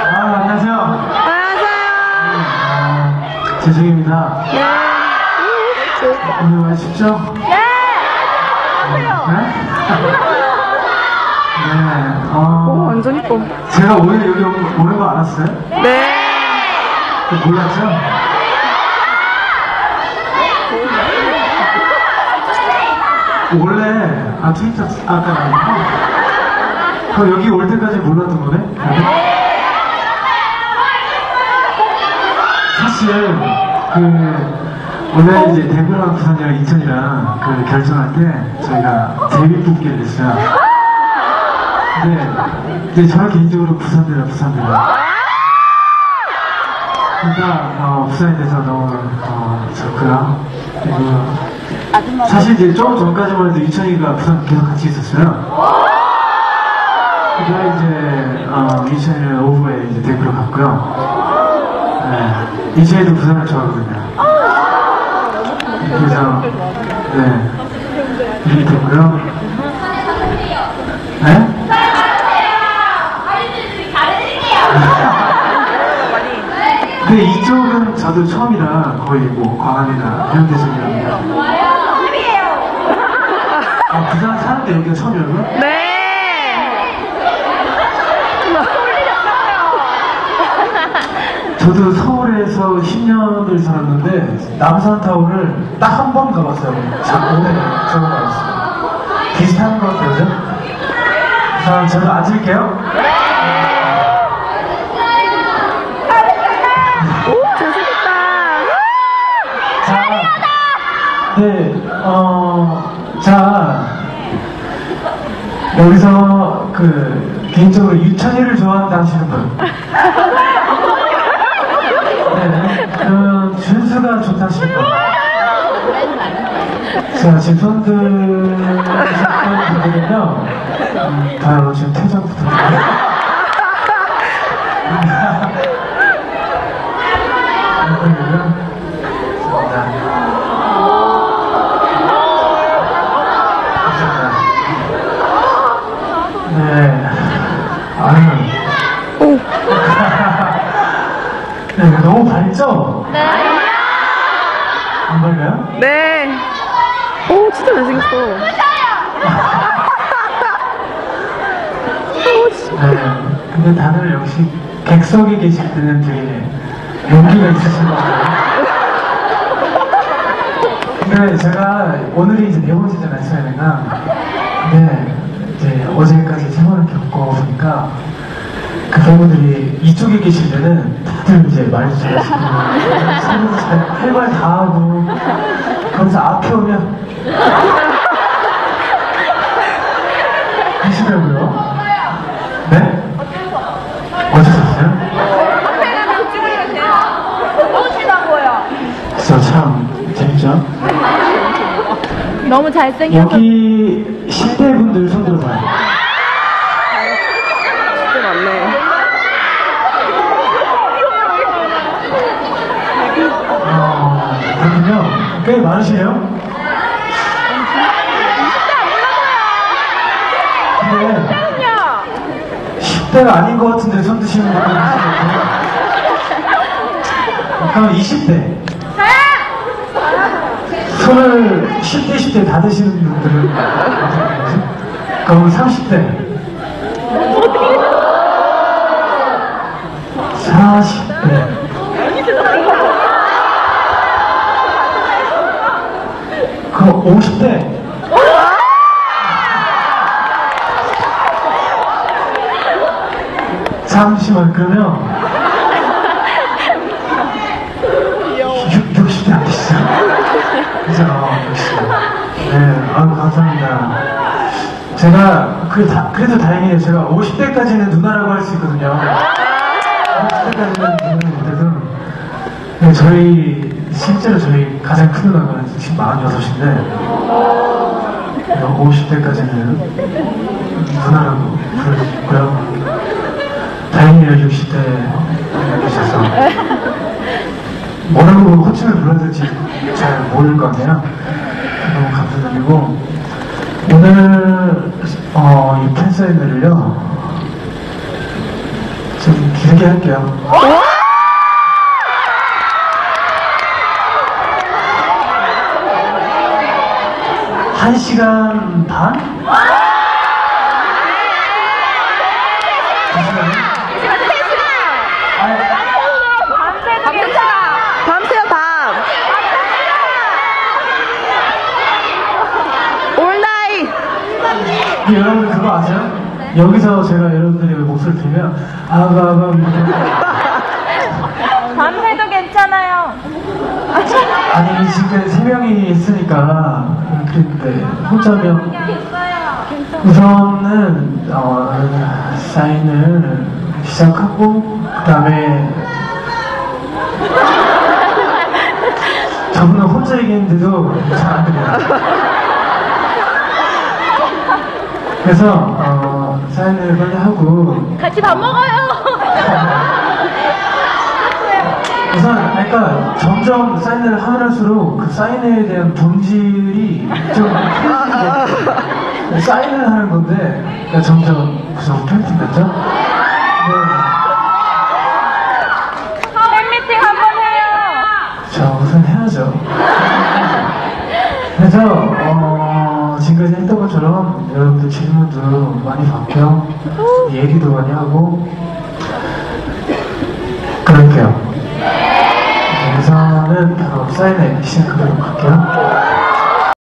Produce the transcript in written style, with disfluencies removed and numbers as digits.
안녕하세요. 안녕하세요. 재중입니다. 네. 오늘 많이 춥죠? 네. 안녕하세요. 네? 네. 오, 완전 이뻐. 제가 오늘 여기 오는 거 알았어요? 네. 몰랐죠? 원래 트위터 아까 그럼 여기 올 때까지 몰랐던 거네? 사실 원래 이제 대구랑 부산이랑 인천이랑 결정할 때 저희가 데뷔 뽑기를 했어요. 근데 저는 개인적으로 부산대라. 그러니까 부산에 대해서 너무 좋고요. 그리고 사실 이제 좀 전까지만 해도 유천이가 부산 계속 같이 있었어요. 그다음에 이제 유천이는 오후에 이제 대구로 갔고요. 네, 유천이도 부산을 좋아하거든요. 그래서 네 이렇게 됐고요. 네? 근데 이쪽은 저도 처음이라 거의 뭐 광안이나 이런 데서 일합니다. 부산 사는데 여기가 처음이라고요? 네. 저도 서울에서 10년을 살았는데 남산타워를 딱 한 번 가봤어요. 오늘 저거 가봤어요. 비슷한 것 같아요, 그죠? 우선 저도 앉을게요. 오, 잘생겼다. 네, 자, 여기서 개인적으로 유천이를 좋아한다 하시는 분. 네, 그럼 준수가 좋다 하시는 분. 자, 지금 손들 분들은요, 바로 지금 퇴장부터. 네. 아유. 오. 네, 너무 밝죠? 네. 안 밝아요? 네. 오, 진짜 잘생겼어. 네. 근데 다들 역시 객석에 계실 때는 되게 용기가 있으신 것 같아요. 근데 제가 오늘이 이제 네 번째잖아요, 수연이가. 근데 이제 어제까지 생활을 겪어보니까 그 팬분들이 이쪽에 계실 때는 다들 이제 말도 잘하시고 서로 잘 할 말 다 하고 그러면서 앞에 오면 하시더라고요. 네? 어떠셨어요? 진짜 참 재밌죠? 너무 잘생겼어. 여기 10대 분들 손 들어봐요. 진짜 많네. 그렇군요. 꽤 많으시네요. 근데 10대가 아닌 것 같은데 손 드시는 분들 계시거든요. 그럼 20대. 손을 10대, 10대 다 드시는 분들은 어떻게 되지? 그럼 30대. 40대. 그럼 50대. 잠시만, 그러면 60대 안 되시죠? 그죠? 네, 감사합니다. 제가 그래도 다행이에요. 제가 50대까지는 누나라고 할 수 있거든요. 50대까지는 누나인데도 네, 실제로 저희 가장 큰 누나가 지금 46인데 50대까지는 누나라고 부를 수 있고요. 다행이에요. 60대 계셔서 뭐라고 호칭을 불러야 될지 잘 모를 거 아니에요. 너무 감사드리고 오늘 이 팬사인회를요 좀 길게 할게요. 한 시간 반? 밤새요, 밤. 올나이. 여러분들 그거 아세요? 여기서 제가 여러분들이 목소리 들으면 밤새도 괜찮아요. 아니 지금 3명이 있으니까 그랬는데 혼자면 우선은 사인을 시작하고 그 다음에 저분은 혼자 얘기했는데도 잘 안 들려요. 그래서 사인을 빨리 하고 같이 밥 먹어요. 우선 그러니까 점점 사인을 하면 할수록 그 사인에 대한 본질이 좀 팬팅돼. 사인을 하는 건데 그러니까 점점 구석 팬팅 같죠? 팬미팅 한번 해요. 자 우선 해야죠. 그래서 지금까지 했던 것처럼 여러분들 질문도 많이 받고요, 얘기도 많이 하고 그럴게요. 우선은 바로 사인회 시작하도록 할게요.